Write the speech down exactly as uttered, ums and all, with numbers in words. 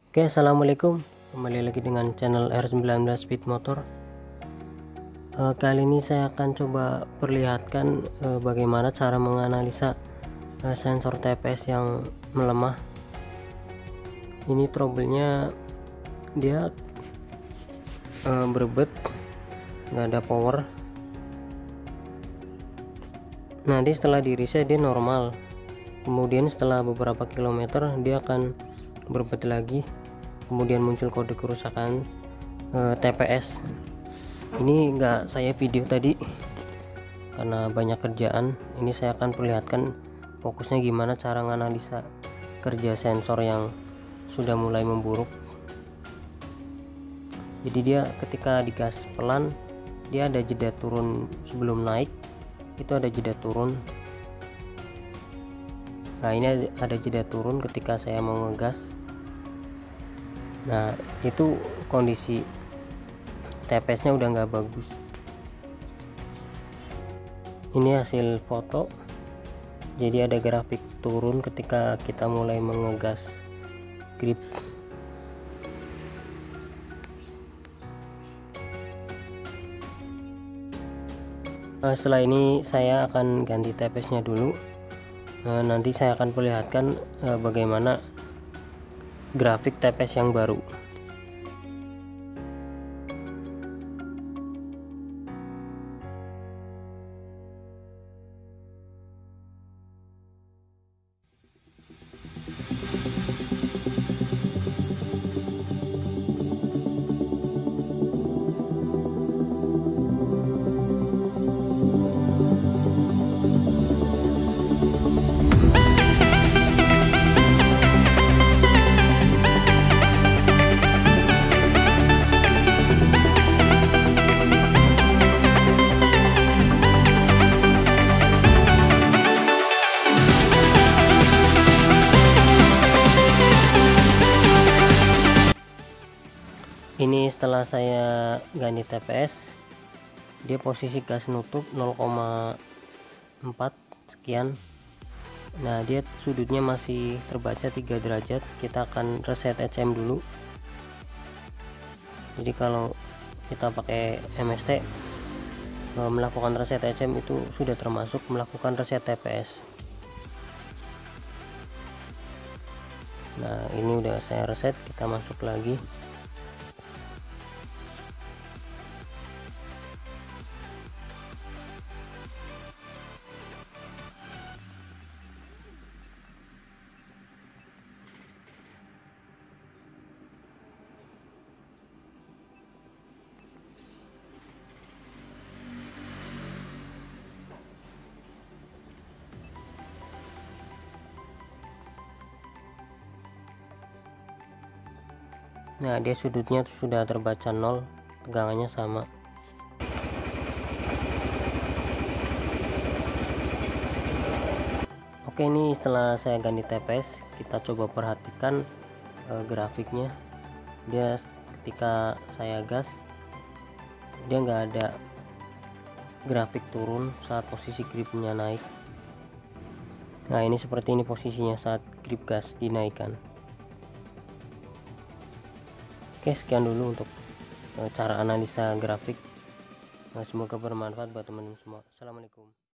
Oke, assalamualaikum, kembali lagi dengan channel R sembilan belas Speed Motor. E, kali ini saya akan coba perlihatkan e, bagaimana cara menganalisa e, sensor T P S yang melemah. Ini trouble-nya dia e, berbet, nggak ada power. Nanti setelah di reset dia normal, kemudian setelah beberapa kilometer dia akan berbet lagi, kemudian muncul kode kerusakan e, T P S. Ini enggak saya video tadi karena banyak kerjaan. Ini saya akan perlihatkan fokusnya gimana cara menganalisa kerja sensor yang sudah mulai memburuk. Jadi dia ketika digas pelan dia ada jeda turun sebelum naik, itu ada jeda turun. Nah, ini ada jeda turun ketika saya mau ngegas. Nah, itu kondisi T P S nya udah nggak bagus. Ini hasil foto, jadi ada grafik turun ketika kita mulai mengegas grip. Nah, setelah ini saya akan ganti T P S nya dulu. Nah, nanti saya akan perlihatkan eh, bagaimana grafik T P S yang baru. Ini setelah saya ganti T P S, dia posisi gas nutup nol koma empat sekian. Nah, dia sudutnya masih terbaca tiga derajat. Kita akan reset H M dulu. Jadi kalau kita pakai M S T melakukan reset H M itu sudah termasuk melakukan reset T P S. Nah, ini udah saya reset, kita masuk lagi. Nah, dia sudutnya sudah terbaca nol, tegangannya sama. Oke, ini setelah saya ganti T P S, kita coba perhatikan e, grafiknya. Dia ketika saya gas, dia nggak ada grafik turun saat posisi gripnya naik. Nah, ini seperti ini posisinya saat grip gas dinaikkan. Oke, sekian dulu untuk e, cara analisa grafik. Nah, semoga bermanfaat buat teman-teman semua. Assalamualaikum.